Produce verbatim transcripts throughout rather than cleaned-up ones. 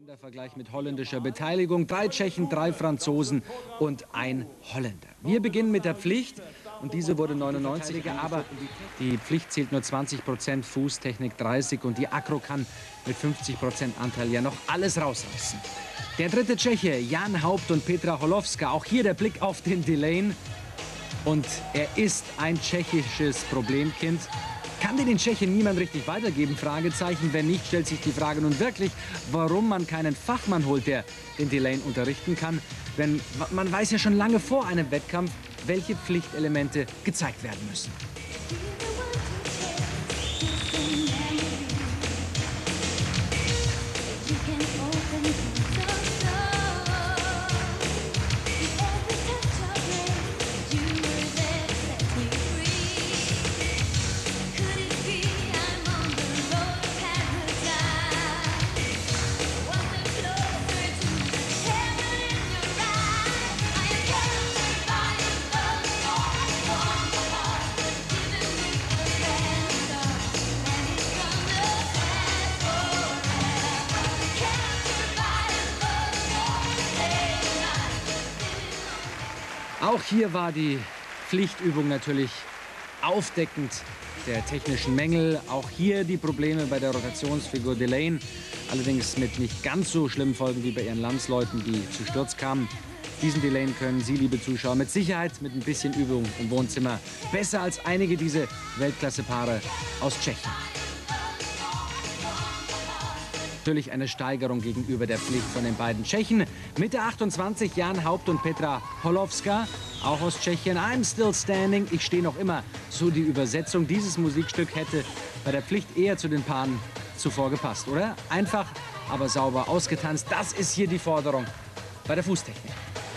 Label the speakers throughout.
Speaker 1: Ländervergleich mit holländischer Beteiligung. Drei Tschechen, drei Franzosen und ein Holländer. Wir beginnen mit der Pflicht. Und diese wurde neunundneunzig, aber die Pflicht zählt nur zwanzig Prozent, Fußtechnik dreißig und die Akro kann mit fünfzig Prozent Anteil ja noch alles rausreißen. Der dritte Tscheche, Jan Haupt und Petra Holowska. Auch hier der Blick auf den Delane. Und er ist ein tschechisches Problemkind. Kann den Tschechen niemand richtig weitergeben? Fragezeichen. Wenn nicht, stellt sich die Frage nun wirklich, warum man keinen Fachmann holt, der den Delane unterrichten kann. Denn man weiß ja schon lange vor einem Wettkampf, welche Pflichtelemente gezeigt werden müssen. Auch hier war die Pflichtübung natürlich aufdeckend der technischen Mängel. Auch hier die Probleme bei der Rotationsfigur Delane. Allerdings mit nicht ganz so schlimmen Folgen wie bei ihren Landsleuten, die zu Sturz kamen. Diesen Delane können Sie, liebe Zuschauer, mit Sicherheit mit ein bisschen Übung im Wohnzimmer besser als einige dieser Weltklasse-Paare aus Tschechien. Natürlich eine Steigerung gegenüber der Pflicht von den beiden Tschechen. Mitte achtundzwanzig, Jan Haupt und Petra Holowska, auch aus Tschechien. I'm still standing, ich stehe noch immer. So die Übersetzung. Dieses Musikstück hätte bei der Pflicht eher zu den Paaren zuvor gepasst, oder? Einfach, aber sauber ausgetanzt. Das ist hier die Forderung bei der Fußtechnik.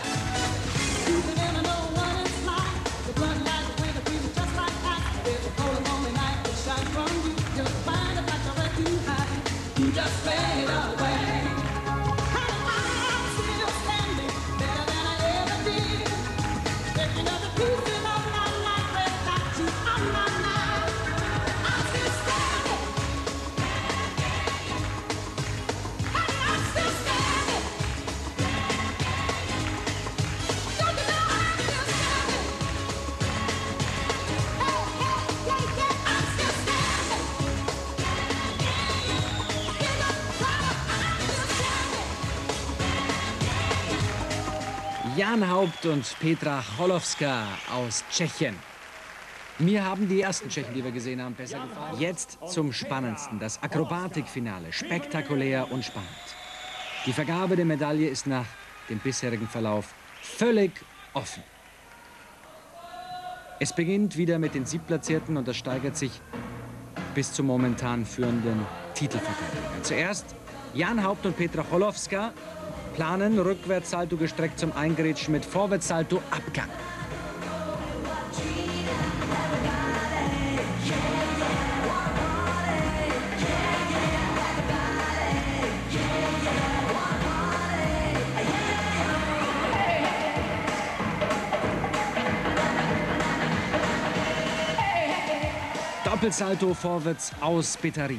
Speaker 1: Jan Haupt und Petra Holowska aus Tschechien. Mir haben die ersten Tschechen, die wir gesehen haben, besser gefallen. Jetzt zum Spannendsten, das Akrobatikfinale. Spektakulär und spannend. Die Vergabe der Medaille ist nach dem bisherigen Verlauf völlig offen. Es beginnt wieder mit den Siebtplatzierten und das steigert sich bis zum momentan führenden Titelverteidiger. Zuerst Jan Haupt und Petra Holowska planen Rückwärtssalto gestreckt zum Eingrätschen mit Vorwärtssalto Abgang. Doppelsalto vorwärts aus Betterin.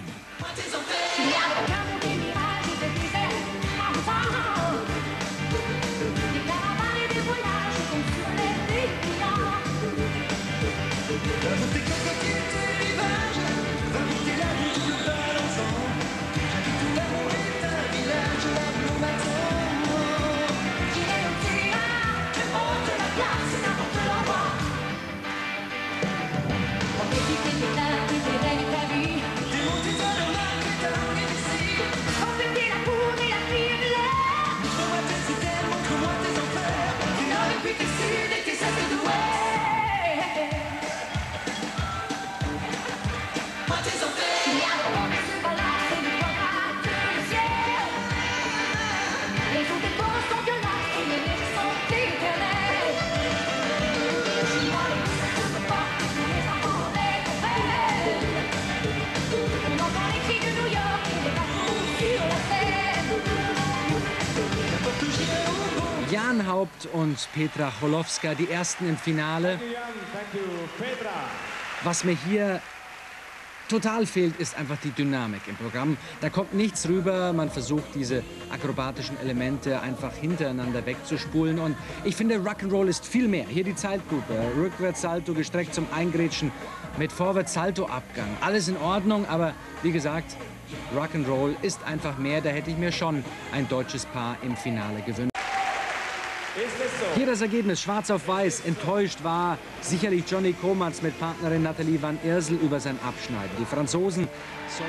Speaker 1: Jan Haupt und Petra Holowska, die ersten im Finale. Was mir hier total fehlt, ist einfach die Dynamik im Programm. Da kommt nichts rüber. Man versucht, diese akrobatischen Elemente einfach hintereinander wegzuspulen. Und ich finde, Rock'n'Roll ist viel mehr. Hier die Zeitlupe, Rückwärtssalto gestreckt zum Eingrätschen mit Vorwärtssalto-Abgang. Alles in Ordnung, aber wie gesagt, Rock'n'Roll ist einfach mehr. Da hätte ich mir schon ein deutsches Paar im Finale gewünscht. Hier das Ergebnis, schwarz auf weiß. Enttäuscht war sicherlich Johnny Komatz mit Partnerin Nathalie van Eersel über sein Abschneiden. Die Franzosen...
Speaker 2: Und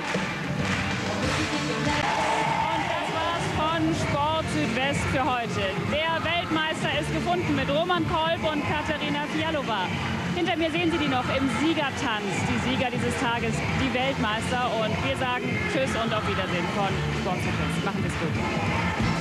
Speaker 2: das war's von Sport Südwest für heute. Der Weltmeister ist gefunden mit Roman Kolb und Katerina Fialova. Hinter mir sehen Sie die noch im Siegertanz, die Sieger dieses Tages, die Weltmeister. Und wir sagen Tschüss und auf Wiedersehen von Sport Südwest. Machen Sie es gut.